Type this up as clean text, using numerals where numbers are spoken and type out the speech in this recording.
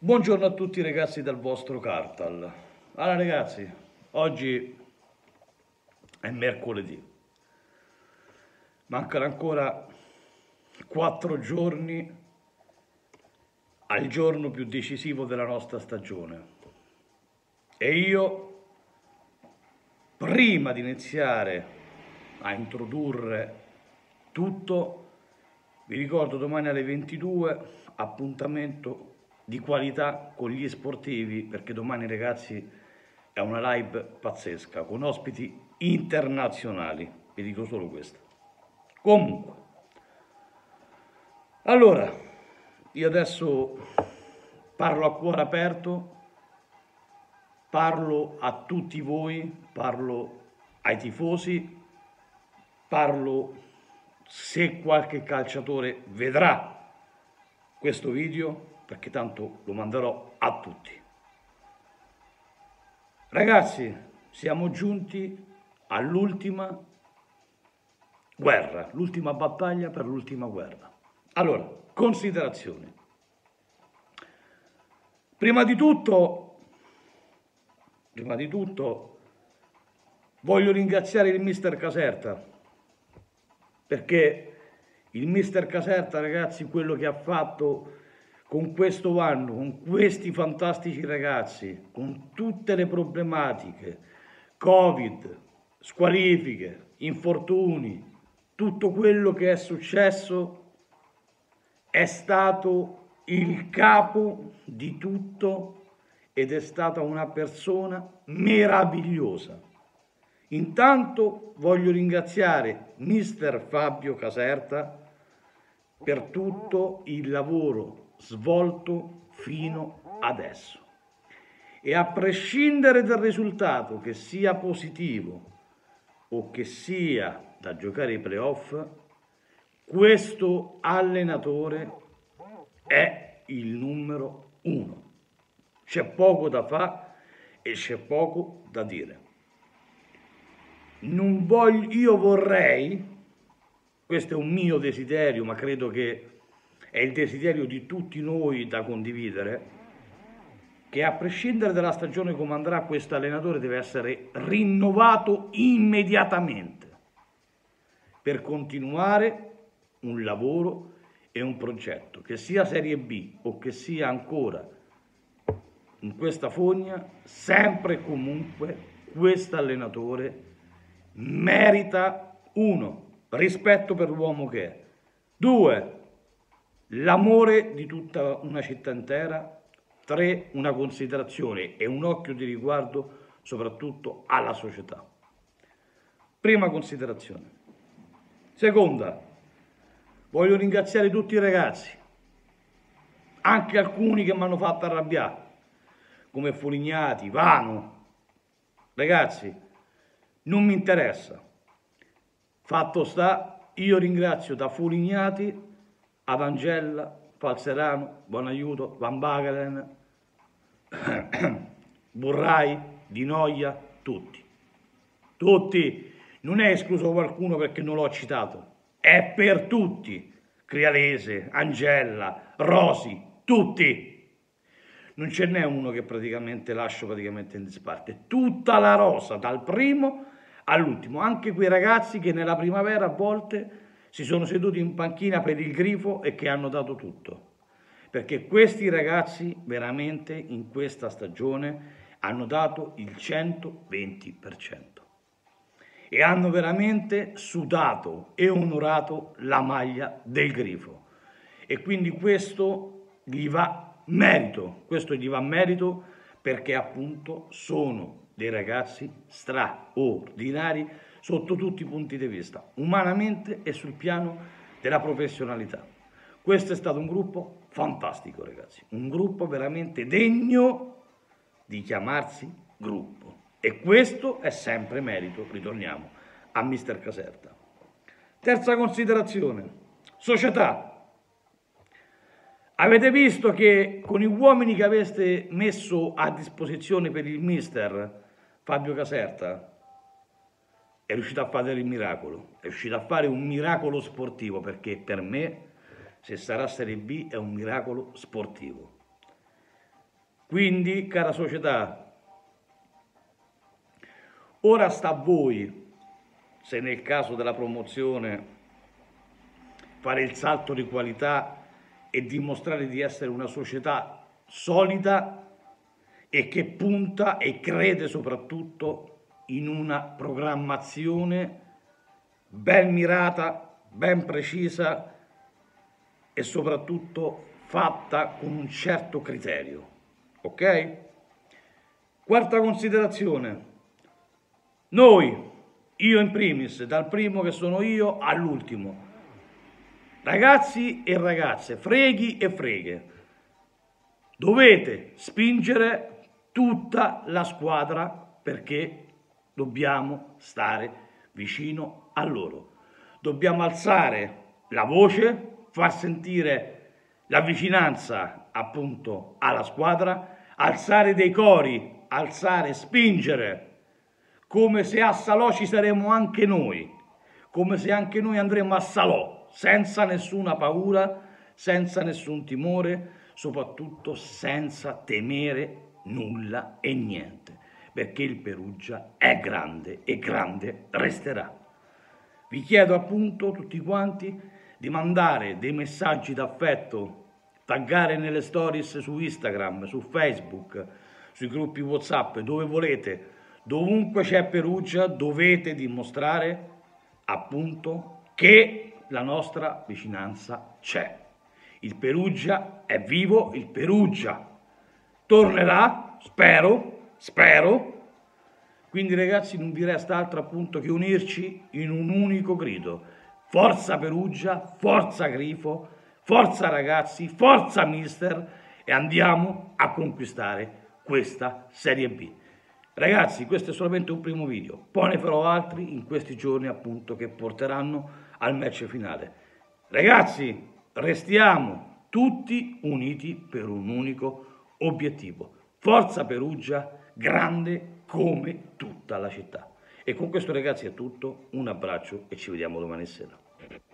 Buongiorno a tutti ragazzi dal vostro Cartal. Allora ragazzi, oggi è mercoledì. Mancano ancora 4 giorni al giorno più decisivo della nostra stagione. E io, prima di iniziare a introdurre tutto, vi ricordo domani alle 22, appuntamento di qualità con gli sportivi, perché domani ragazzi è una live pazzesca con ospiti internazionali, vi dico solo questo. Comunque, allora, io adesso parlo a cuore aperto, parlo a tutti voi, parlo ai tifosi, parlo se qualche calciatore vedrà questo video, perché tanto lo manderò a tutti. Ragazzi, siamo giunti all'ultima guerra, l'ultima battaglia per l'ultima guerra. Allora, considerazioni. Prima di tutto, voglio ringraziare il mister Caserta, perché il mister Caserta, ragazzi, quello che ha fatto con questo anno, con questi fantastici ragazzi, con tutte le problematiche, Covid, squalifiche, infortuni, tutto quello che è successo, è stato il capo di tutto ed è stata una persona meravigliosa. Intanto voglio ringraziare mister Fabio Caserta per tutto il lavoro svolto fino adesso. E a prescindere dal risultato, che sia positivo o che sia da giocare i playoff, questo allenatore è il numero 1. C'è poco da fare e c'è poco da dire. Io vorrei, questo è un mio desiderio, ma credo che è il desiderio di tutti noi da condividere, che a prescindere dalla stagione come andrà, questo allenatore deve essere rinnovato immediatamente per continuare un lavoro e un progetto, che sia Serie B o che sia ancora in questa fogna, sempre e comunque questo allenatore merita 1, rispetto per l'uomo che è, 2, l'amore di tutta una città intera, 3, una considerazione e un occhio di riguardo soprattutto alla società. Prima considerazione. Seconda, voglio ringraziare tutti i ragazzi, anche alcuni che mi hanno fatto arrabbiare, come Folignati, Vano. Ragazzi, non mi interessa. Fatto sta, io ringrazio da Folignati ad Angella, Falserano, Buonaiuto, Van Bagelen, Burrai, Di Noia, tutti. Tutti, non è escluso qualcuno perché non l'ho citato, è per tutti. Crialese, Angella, Rosi, tutti. Non ce n'è uno che lascio praticamente in disparte. Tutta la rosa, dal primo all'ultimo, anche quei ragazzi che nella primavera a volte si sono seduti in panchina per il grifo e che hanno dato tutto. Perché questi ragazzi veramente in questa stagione hanno dato il 120% e hanno veramente sudato e onorato la maglia del grifo. E quindi questo gli va merito, perché appunto sono dei ragazzi straordinari sotto tutti i punti di vista, umanamente e sul piano della professionalità. Questo è stato un gruppo fantastico, ragazzi, un gruppo veramente degno di chiamarsi gruppo. E questo è sempre merito, ritorniamo a mister Caserta. Terza considerazione, società. Avete visto che con gli uomini che aveste messo a disposizione per il mister Fabio Caserta è riuscito a fare il miracolo, è riuscito a fare un miracolo sportivo, perché per me, se sarà Serie B, è un miracolo sportivo. Quindi, cara società, ora sta a voi, se nel caso della promozione, fare il salto di qualità e dimostrare di essere una società solida e che punta e crede soprattutto in una programmazione ben mirata, ben precisa e soprattutto fatta con un certo criterio. Ok? Quarta considerazione. Noi, io in primis, dal primo che sono io all'ultimo, ragazzi e ragazze, freghi e freghe, dovete spingere tutta la squadra perché dobbiamo stare vicino a loro. Dobbiamo alzare la voce, far sentire la vicinanza appunto alla squadra, alzare dei cori, alzare, spingere, come se a Salò ci saremo anche noi, come se anche noi andremo a Salò, senza nessuna paura, senza nessun timore, soprattutto senza temere nulla e niente, perché il Perugia è grande e grande resterà. Vi chiedo appunto tutti quanti di mandare dei messaggi d'affetto, taggare nelle stories su Instagram, su Facebook, sui gruppi WhatsApp, dove volete, dovunque c'è Perugia, dovete dimostrare appunto che la nostra vicinanza c'è. Il Perugia è vivo, il Perugia tornerà, spero. Quindi ragazzi non vi resta altro appunto che unirci in un unico grido. Forza Perugia, forza Grifo, forza ragazzi, forza mister e andiamo a conquistare questa Serie B. Ragazzi, questo è solamente un primo video, poi ne farò altri in questi giorni appunto che porteranno al match finale. Ragazzi, restiamo tutti uniti per un unico obiettivo. Forza Perugia, grande come tutta la città. E con questo ragazzi è tutto, un abbraccio e ci vediamo domani sera.